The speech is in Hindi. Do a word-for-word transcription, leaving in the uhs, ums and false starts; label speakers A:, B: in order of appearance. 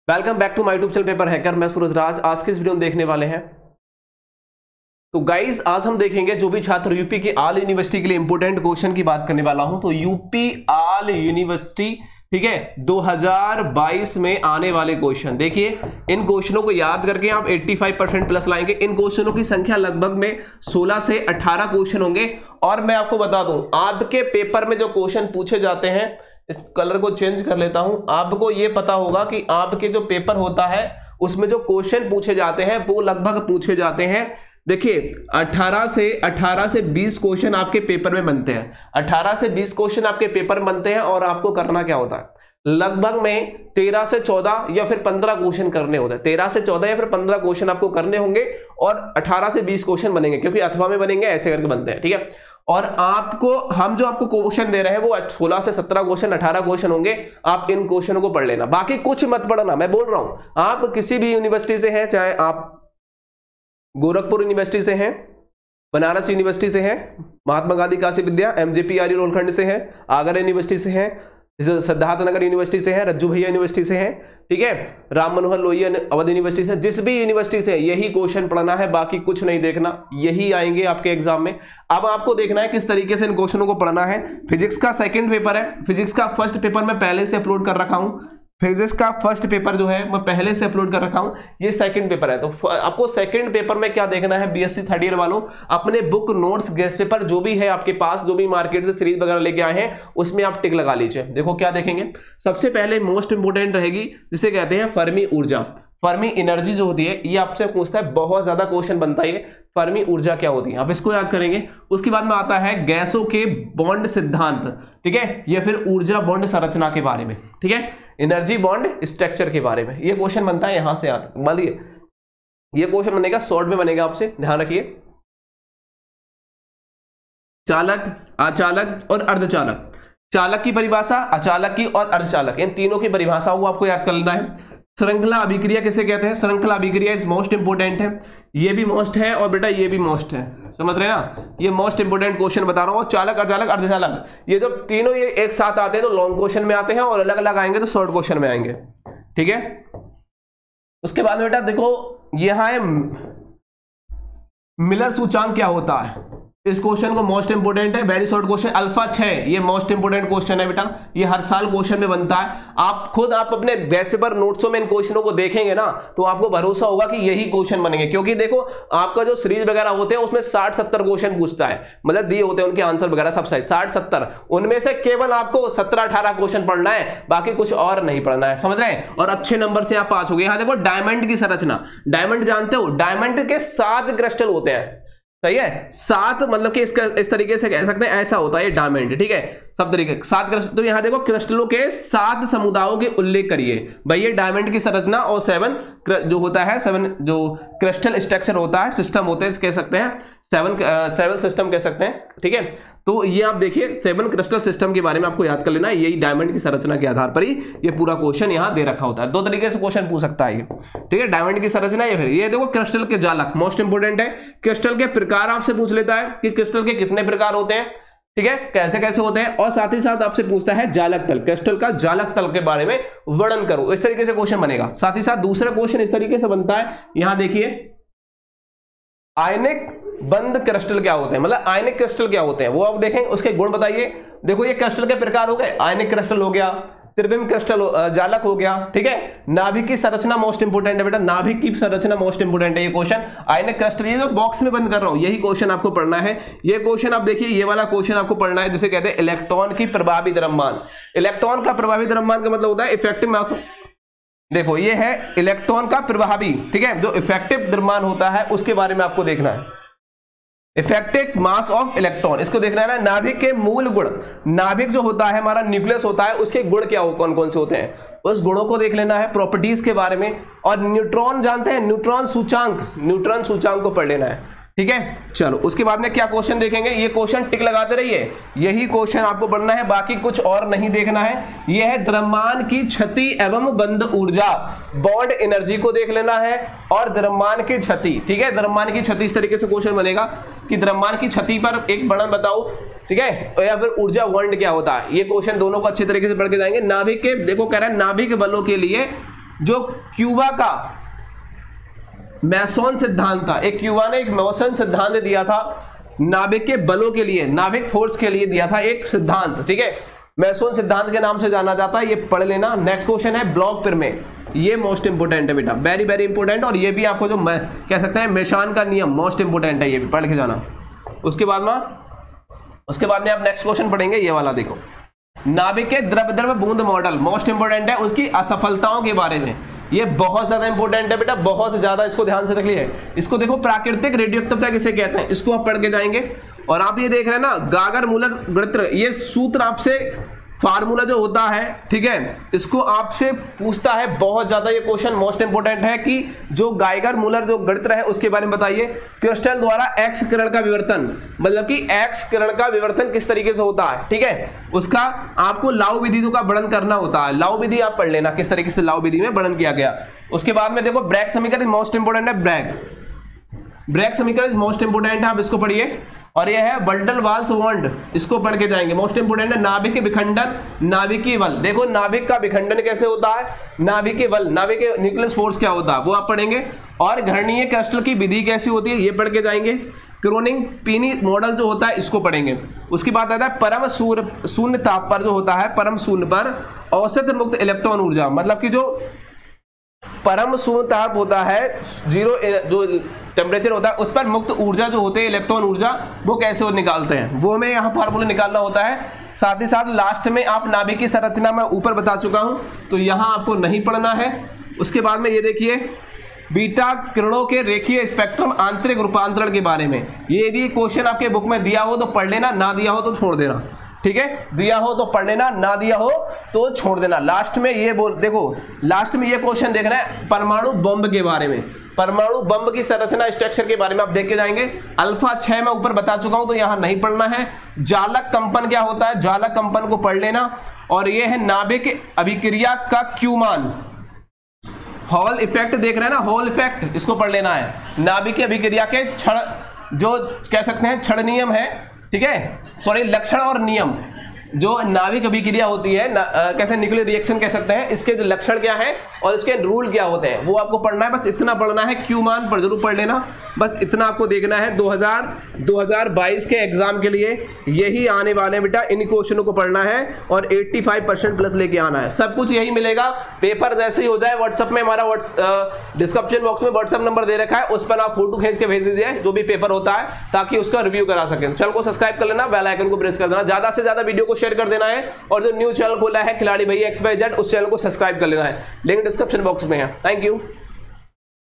A: Welcome back to my YouTube channel paper hacker. मैं सूरज राज। आज के इस वीडियो में देखने वाले हैं तो गाइस आज हम देखेंगे जो भी छात्र यूपी की आल यूनिवर्सिटी के लिए इंपोर्टेंट क्वेश्चन की बात करने वाला हूं। तो यूपी आल यूनिवर्सिटी ठीक है दो हज़ार बाईस में आने वाले क्वेश्चन देखिए, इन क्वेश्चनों को याद करके आप पचासी परसेंट प्लस लाएंगे। इन क्वेश्चनों की संख्या लगभग में सोलह से अठारह क्वेश्चन होंगे। और मैं आपको बता दूं आपके पेपर में जो क्वेश्चन पूछे जाते हैं, इस कलर को चेंज कर लेता हूं, आपको यह पता होगा कि आपके जो पेपर होता है उसमें जो क्वेश्चन पूछे जाते हैं वो लगभग पूछे जाते हैं। देखिए अठारह से अठारह से बीस क्वेश्चन आपके पेपर में बनते हैं। अठारह से बीस क्वेश्चन आपके पेपर में बनते हैं और आपको करना क्या होता है, लगभग में तेरह से चौदह या फिर पंद्रह क्वेश्चन करने होते हैं। तेरह से चौदह या फिर पंद्रह क्वेश्चन आपको करने होंगे और अठारह से बीस क्वेश्चन बनेंगे, क्योंकि अथवा में बनेंगे, ऐसे करके बनते हैं। ठीक है, और आपको हम जो आपको क्वेश्चन दे रहे हैं वो सोलह से सत्रह क्वेश्चन अठारह क्वेश्चन होंगे। आप इन क्वेश्चनों को पढ़ लेना, बाकी कुछ मत पढ़ना। मैं बोल रहा हूं आप किसी भी यूनिवर्सिटी से हैं, चाहे आप गोरखपुर यूनिवर्सिटी से हैं, बनारस यूनिवर्सिटी से हैं, महात्मा गांधी काशी विद्या एमजेपी आर्य रोलखंड से हैं, आगरा यूनिवर्सिटी से हैं, सिद्धार्थ नगर यूनिवर्सिटी से हैं, रज्जू भैया यूनिवर्सिटी से हैं, ठीक है, राम मनोहर लोहिया अवध यूनिवर्सिटी से, जिस भी यूनिवर्सिटी से यही क्वेश्चन पढ़ना है, बाकी कुछ नहीं देखना, यही आएंगे आपके एग्जाम में। अब आपको देखना है किस तरीके से इन क्वेश्चनों को पढ़ना है। फिजिक्स का सेकंड पेपर है, फिजिक्स का फर्स्ट पेपर मैं पहले से अपलोड कर रखा हूं। फिजिक्स का फर्स्ट पेपर जो है मैं पहले से अपलोड कर रखा हूं, ये सेकंड पेपर है। तो आपको सेकंड पेपर में क्या देखना है, बीएससी थर्ड ईयर वालों, अपने बुक नोट्स गेस्ट पेपर जो भी है आपके पास, जो भी मार्केट से सीरीज वगैरह लेके आए हैं, उसमें आप टिक लगा लीजिए। देखो क्या देखेंगे, सबसे पहले मोस्ट इंपोर्टेंट रहेगी जिसे कहते हैं फर्मी ऊर्जा। फर्मी एनर्जी जो होती है ये आपसे पूछता है, बहुत ज्यादा क्वेश्चन बनता है। फर्मी ऊर्जा क्या होती है आप इसको याद करेंगे। उसके बाद में आता है गैसों के बॉन्ड सिद्धांत, ठीक है, या फिर ऊर्जा बॉन्ड संरचना के बारे में, ठीक है, एनर्जी बॉन्ड स्ट्रक्चर के बारे में ये क्वेश्चन बनता है। यहां से आता मान लीजिए ये क्वेश्चन बनेगा, शॉर्ट में बनेगा, आपसे ध्यान रखिए। चालक, अचालक और अर्धचालक। चालक की परिभाषा, अचालक की और अर्धचालक, इन तीनों की परिभाषाओं को आपको याद कर लेना है। श्रृंखला अभिक्रिया किसे कहते हैं, श्रृंखला अभिक्रिया इज मोस्ट इंपोर्टेंट है, ये भी मोस्ट है और बेटा ये भी मोस्ट है, समझ रहे हैं ना, ये मोस्ट इंपोर्टेंट क्वेश्चन बता रहा हूं। चालक, अचालक, अर्धचालक, ये जो तीनों ये एक साथ आते हैं तो लॉन्ग क्वेश्चन में आते हैं, और अलग अलग आएंगे तो शॉर्ट क्वेश्चन में आएंगे, ठीक है। उसके बाद में बेटा देखो यहां है मिलर सूचांक क्या होता है, इस क्वेश्चन को मोस्ट इंपोर्टेंट है, वेरी शॉर्ट क्वेश्चन। अल्फा छह, ये मोस्ट इंपोर्टेंट क्वेश्चन है बेटा, ये हर साल क्वेश्चन में बनता है। आप खुद आप अपने बेस्ट पेपर नोट्सों में इन क्वेश्चनों को देखेंगे ना तो आपको भरोसा होगा कि यही क्वेश्चन बनेंगे, क्योंकि देखो आपका जो सीरीज वगैरह होते हैं उसमें साठ सत्तर क्वेश्चन पूछता है, मतलब दिए होते हैं उनके आंसर वगैरह सब साइज साठ सत्तर, उनमें से केवल आपको सत्रह अठारह क्वेश्चन पढ़ना है, बाकी कुछ और नहीं पढ़ना है, समझ रहे हैं, और अच्छे नंबर से आप पास हो गए। यहां देखो डायमंड की संरचना, डायमंड जानते हो, डायमंड के सात क्रिस्टल होते हैं, सही है, सात, मतलब कि इसका इस तरीके से कह सकते हैं ऐसा होता है ये डायमंड, ठीक है, सब तरीके सात क्रिस्टल। तो यहां देखो क्रिस्टलों के सात समुदायों के उल्लेख करिए भाई, ये डायमंड की संरचना और सेवन जो होता है, सेवन जो क्रिस्टल स्ट्रक्चर होता है, सिस्टम होते हैं, कह सकते हैं सेवन सेवन सिस्टम कह सकते हैं, ठीक है। तो ये आप देखिए सेवन क्रिस्टल सिस्टम के बारे में आपको याद कर लेना है, यही डायमंड की संरचना के आधार पर ही ये पूरा क्वेश्चन यहां दे रखा होता है। दो तरीके से क्वेश्चन पूछ सकता है ये, ठीक है, डायमंड की संरचना या फिर ये देखो क्रिस्टल के जालक, मोस्ट इंपोर्टेंट है। क्रिस्टल के प्रकार आपसे पूछ लेता है कि क्रिस्टल के कितने प्रकार होते हैं, ठीक है, कैसे कैसे होते हैं, और साथ ही साथ आपसे पूछता है जालक तल, क्रिस्टल का जालक तल के बारे में वर्णन करो, इस तरीके से क्वेश्चन बनेगा। साथ ही साथ दूसरा क्वेश्चन इस तरीके से बनता है, यहां देखिए आयनिक बंद क्रिस्टल क्या होते हैं, मतलब आयनिक क्रिस्टल क्या होते हैं वो आप देखें, उसके गुण बताइए। देखो ये क्रिस्टल के प्रकार हो गए, आयनिक क्रिस्टल हो गया, त्रिविम क्रिस्टल जालक हो गया, ठीक है। नाभिक की संरचना मोस्ट इंपोर्टेंट है बेटा, नाभिक की संरचना मोस्ट इंपोर्टेंट है ये क्वेश्चन। आयनिक क्रिस्टल, ये जो बॉक्स में बंद कर रहा हूं यही क्वेश्चन आपको पढ़ना है। ये क्वेश्चन आप देखिए, ये वाला क्वेश्चन आपको पढ़ना है जिसे कहते हैं इलेक्ट्रॉन की प्रभावी द्रव्यमान। इलेक्ट्रॉन का प्रभावी द्रव्यमान का मतलब होता है इफेक्टिव मास, देखो ये है इलेक्ट्रॉन का प्रभावी, ठीक है, जो इफेक्टिव द्रव्यमान होता है उसके बारे में आपको देखना है, इफेक्टिव मास ऑफ इलेक्ट्रॉन, इसको देखना है ना। नाभिक के मूल गुण, नाभिक जो होता है हमारा न्यूक्लियस होता है, उसके गुण क्या हो, कौन कौन से होते हैं, उस गुणों को देख लेना है, प्रॉपर्टीज के बारे में। और न्यूट्रॉन जानते हैं, न्यूट्रॉन सूचांक, न्यूट्रॉन सूचांक को पढ़ लेना है, ठीक है। चलो उसके बाद में क्या क्वेश्चन देखेंगे, ये क्वेश्चन टिक लगाते रहिए, यही क्वेश्चन आपको पढ़ना है, बाकी कुछ और नहीं देखना है। यह है द्रव्यमान की क्षति एवं बंद ऊर्जा, बॉन्ड एनर्जी को देख लेना है, और द्रव्यमान की क्षति, ठीक है, द्रव्यमान की क्षति, इस तरीके से क्वेश्चन बनेगा कि द्रव्यमान की क्षति पर एक वर्णन बताओ, ठीक है, या फिर ऊर्जा वर्णन क्या होता है, ये क्वेश्चन दोनों को अच्छी तरीके से पढ़ के जाएंगे। नाभिक के देखो कह रहा है नाभिक बलों के लिए जो क्यूबा का मैसन सिद्धांत था, एक क्यूबा ने एक मैसन सिद्धांत दिया था नाभिक के बलों के लिए, नाभिक फोर्स के लिए दिया था एक सिद्धांत, ठीक है, मैसन सिद्धांत के नाम से जाना जाता है, ये पढ़ लेना। नेक्स्ट क्वेश्चन है ब्लॉक पिर में, ये मोस्ट इंपोर्टेंट है बेटा, वेरी वेरी इंपोर्टेंट, और ये भी आपको जो मैं कह सकते हैं मेशान का नियम मोस्ट इंपोर्टेंट है, ये भी पढ़ के जाना। उसके बाद में उसके बाद में आप नेक्स्ट क्वेश्चन पढ़ेंगे, ये वाला देखो, नाभिक के द्रव द्रव बूंद मॉडल मोस्ट इंपोर्टेंट है, उसकी असफलताओं के बारे में, ये बहुत ज्यादा इंपॉर्टेंट है बेटा, बहुत ज्यादा, इसको ध्यान से रख लिए। इसको देखो प्राकृतिक रेडियोएक्टिवता किसे कहते हैं, इसको आप पढ़ के जाएंगे। और आप ये देख रहे हैं ना गागर मूलर गणित्र, ये सूत्र आपसे फार्मूला जो होता है, ठीक है, इसको आपसे पूछता है बहुत ज्यादा, ये क्वेश्चन मोस्ट इंपोर्टेंट है कि जो गाइगर मूलर जो गणित्र है उसके बारे में बताइए। क्रिस्टल द्वारा एक्स किरण का विवर्तन, मतलब कि एक्स किरण का विवर्तन किस तरीके से होता है, ठीक है, उसका आपको लाउ विधि का वर्णन करना होता है। लाउ विधि आप पढ़ लेना किस तरीके से लाउ विधि में वर्णन किया गया। उसके बाद में देखो ब्रैग समीकरण मोस्ट इंपोर्टेंट है, ब्रैग ब्रैग समीकरण मोस्ट इंपोर्टेंट है, आप इसको पढ़िए। और यह है वंडल वाल्स वॉन्ड, इसको पढ़ के जाएंगे, मोस्ट इंपोर्टेंट है। नाभिक विखंडन, नाभिकीय बल, देखो नाभिक का विखंडन कैसे होता है, नाभिकीय बल, नाभिकीय न्यूक्लियस फोर्स क्या होता है वो आप पढ़ेंगे। और घर्षणीय क्रिस्टल की विधि कैसी होती है ये पढ़ के जाएंगे। क्रोनिंग पीनी मॉडल जो होता है इसको पढ़ेंगे। उसके बाद आता है परम शून्य ताप पर जो होता है, परम शून्य पर औसत मुक्त इलेक्ट्रॉन ऊर्जा, मतलब कि जो परम शून्य ताप होता है, जीरो जो टेम्परेचर होता है, उस पर मुक्त ऊर्जा जो होते हैं इलेक्ट्रॉन ऊर्जा, वो कैसे वो निकालते हैं, वो हमें यहाँ फार्मूला निकालना होता है। साथ ही साथ लास्ट में आप नाभिक की संरचना मैं ऊपर बता चुका हूं, तो यहाँ आपको नहीं पढ़ना है। उसके बाद में ये देखिए बीटा किरणों के रेखीय स्पेक्ट्रम आंतरिक रूपांतरण के बारे में, ये यदि क्वेश्चन आपके बुक में दिया हो तो पढ़ लेना, ना दिया हो तो छोड़ देना, ठीक है, दिया हो तो पढ़ लेना, ना दिया हो तो छोड़ देना। लास्ट में ये बोल देखो, लास्ट में ये क्वेश्चन देखना है परमाणु बम के बारे में, परमाणु बम की संरचना स्ट्रक्चर के बारे में आप देख के जाएंगे। अल्फा छह मैं ऊपर बता चुका हूं तो यहां नहीं पढ़ना है। जालक कंपन क्या होता है, जालक कंपन को पढ़ लेना। और ये है नाभिक अभिक्रिया का क्यू मान, हॉल इफेक्ट देख रहे हैं ना, हॉल इफेक्ट, इसको पढ़ लेना है। नाभिक अभिक्रिया के क्षण जो कह सकते हैं क्षण नियम है, ठीक है, सॉरी लक्षण और नियम, जो नाभिक अभिक्रिया होती है कैसे न्यूक्लियर रिएक्शन कह सकते हैं, इसके जो लक्षण क्या है और इसके रूल क्या होते हैं वो आपको पढ़ना है। बस इतना पढ़ना है, क्यू मान पर जरूर पढ़ लेना, बस इतना आपको देखना है। दो हज़ार बाईस के एग्जाम के लिए यही आने वाले बेटा, इन क्वेश्चनों को पढ़ना है और पचासी परसेंट प्लस लेके आना है। सब कुछ यही मिलेगा, पेपर जैसे ही हो जाए व्हाट्सएप में, हमारा डिस्क्रिप्शन बॉक्स में व्हाट्सएप नंबर दे रखा है, उस पर आप फोटो खींच के भेज दीजिए जो भी पेपर होता है, ताकि उसका रिव्यू करा सकें। चैनल को सब्सक्राइब कर लेना, बेल आइकन को प्रेस कर देना, ज्यादा से ज्यादा वीडियो को शेयर कर देना है। और जो न्यू चैनल खोला है खिलाड़ी भैया एक्स वाई जेड, उस चैनल को सब्सक्राइब कर लेना है, लिंक डिस्क्रिप्शन बॉक्स में है। Thank you.